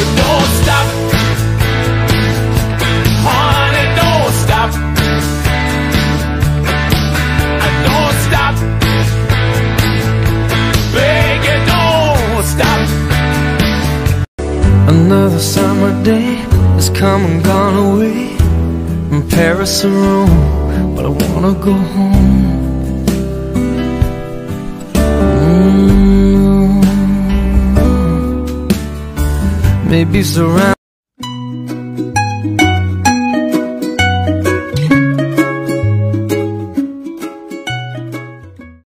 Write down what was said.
don't stop, honey, don't stop. Don't stop, beg you, don't stop. Another summer day has come and gone away, from Paris or Rome, but I wanna go home. Maybe surround